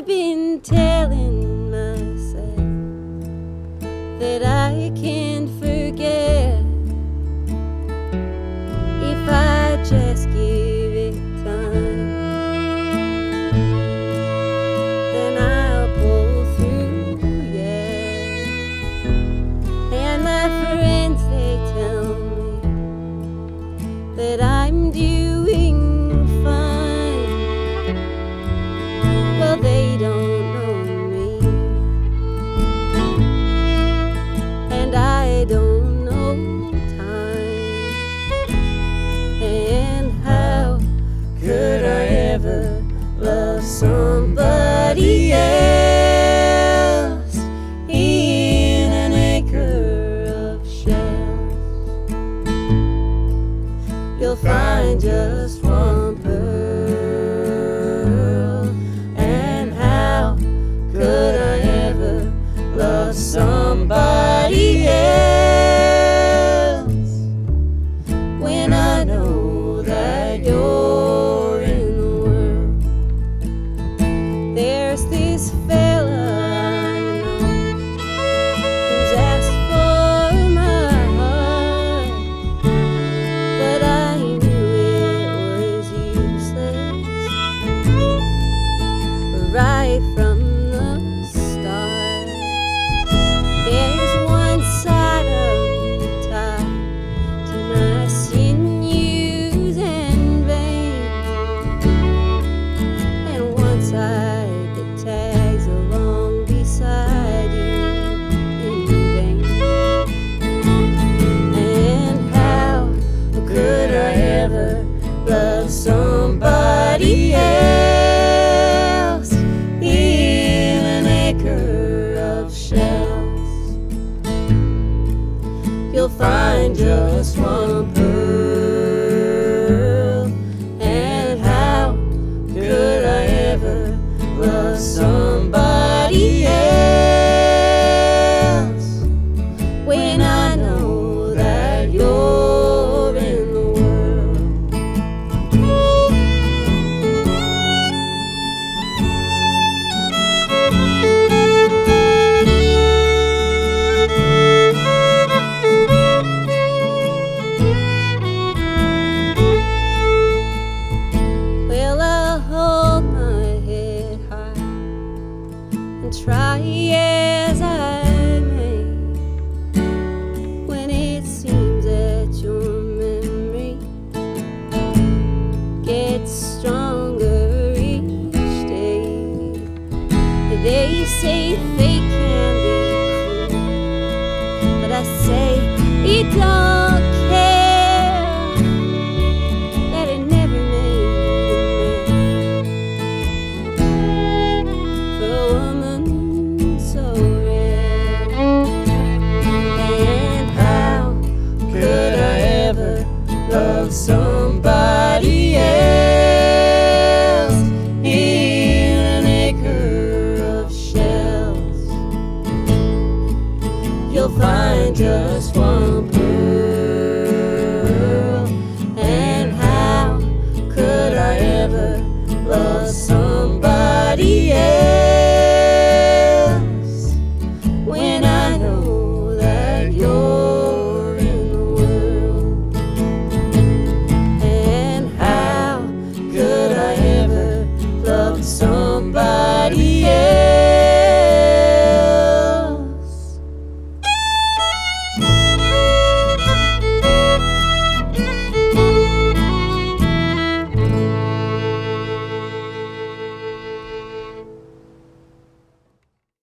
I've been telling myself that I can't forget if I just give it time. Then I'll pull through, yeah. And my friends, they tell me that I'm doing fine. Well, they don't know me, and I don't know time. And how could I ever love somebody else in an acre of shells? You'll find just one pearl. And how could I ever love somebody else when I know that you're in the world? There's this fella I know who's asked for my heart, but I knew it was useless right from the start. There's one side of me tied to my sinews and veins, and one side that tags along beside you in vain. And how could I ever love somebody else in an acre of shells? You'll find just one pearl. And how could I ever love somebody else when I know that you're in the world? Well, I'll hold my head high and try as I may, when it seems that your memory gets stronger each day. They say fate can be cruel, but I say it don't care that it never made a man for a woman so rare. And how could I ever love somebody else in an acre of shells? You'll find just